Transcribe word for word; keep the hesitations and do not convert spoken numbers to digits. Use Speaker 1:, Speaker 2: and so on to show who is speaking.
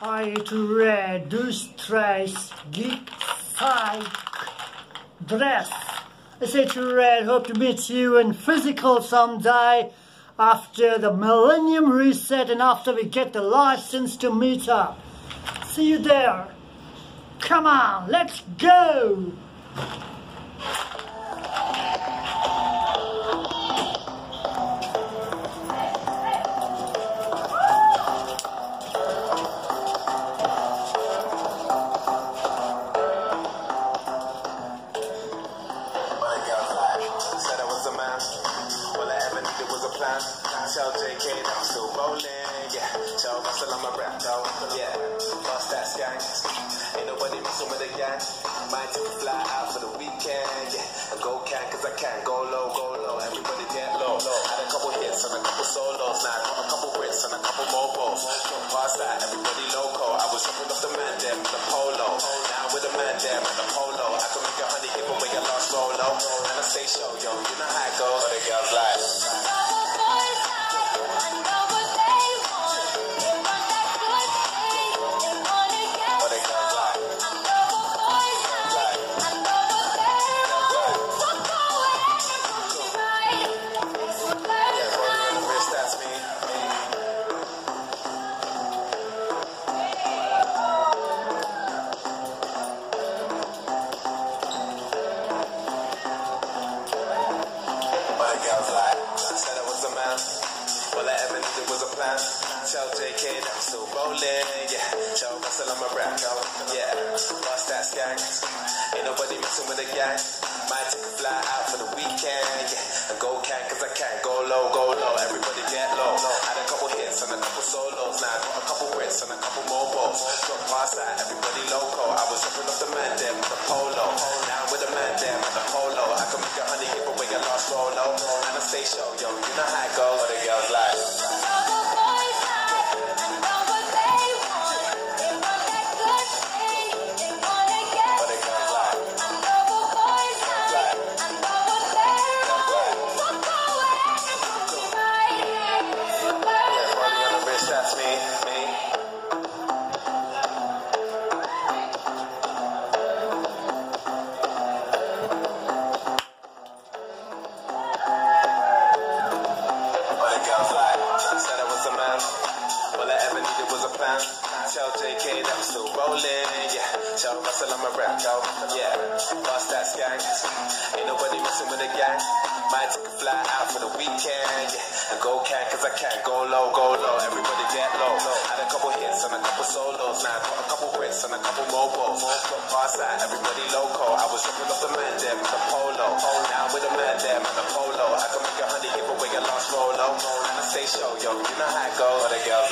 Speaker 1: Atoolred, du Streis, Geek, Psych, Dress. It's Atoolred, hope to meet you in physical someday after the Millennium Reset and after we get the license to meet up. See you there. Come on, let's go!
Speaker 2: Tell J K that I'm still rolling, yeah. Tell Russell I'm a rap though, yeah. Bust that gang, ain't nobody messing with a gang. Might take a fly out for the weekend, yeah. And go can, cause I can. Go low, go low, everybody get low. Had a couple hits and a couple solos, now I got a couple hits and a couple mobiles. Don't pass that, everybody loco. I was jumping off the man them with the polo. Now with the man them and the polo. I can make a honey give away a lost rolo. And I stay show, yo, you know how it goes. But the girls like tell J K that I'm still rolling, yeah. Tell Russell I'm a rap, yeah. Bust that gang, ain't nobody messing with a gang. Might take a fly out for the weekend, yeah. And go can, cause I can. Go low, go low, everybody get low. Had a couple hits and a couple solos, now I got a couple hits and a couple mobiles. Drop past that, everybody loco. I was jumping off the man there with the polo. Now with the man there with the polo. I can make a honey give away a lost rolo. And I stay show, yo, you know how it goes. What the girls like. Tell J K that I'm still rolling, yeah. Tell Russell I'm a rap though, yeah. Bust that gang, ain't nobody messing with a gang. Might take a fly out for the weekend, yeah. And go can, cause I can. Go low, go low, everybody get low. Had a couple hits and a couple solos, now I got a couple hits and a couple mobiles. Drop past that, everybody loco. I was jumping off the man there with the polo. Now with the man there with the polo. I can make a honey give away a lost rolo. And I stay show, yo, you know how it goes. What the girls